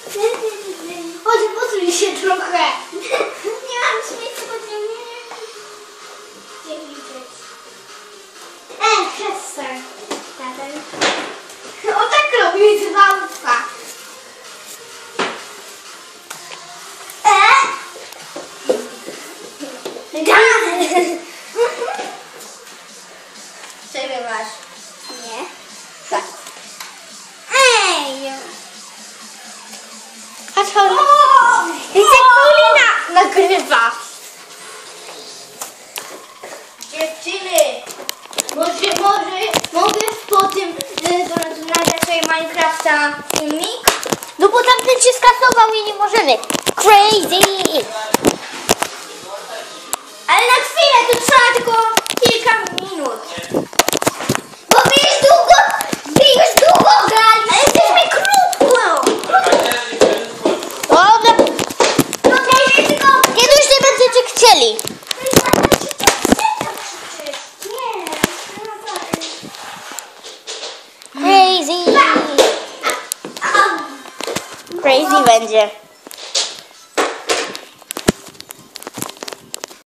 Chodź, posuń się trochę. Nie mam śmiecia, bo nie widzieć. Przestań. O tak robię z wałka. Przerywasz. Nie. Tak. Ej! Patrz, widzę, Paulina nagrywa. Dziewczyny, mogę po tym nagrać sobie Minecrafta filmik? No bo tamten się skasował i nie możemy. Crazy! Ale na chwilę, to trwa tylko kilka minut. Bo wy już długo grali. Ale jesteśmy krótko. Dobra. Kiedyś nie będziecie chcieli. Nie. Crazy będzie.